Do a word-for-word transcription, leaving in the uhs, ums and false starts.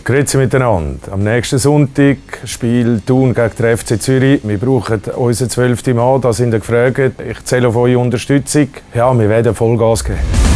Grüezi miteinander. Am nächsten Sonntag spielt Thun gegen den F C Zürich. Wir brauchen unseren zwölften Mann, da sind wir gefragt. Ich zähle auf eure Unterstützung. Ja, wir werden Vollgas geben.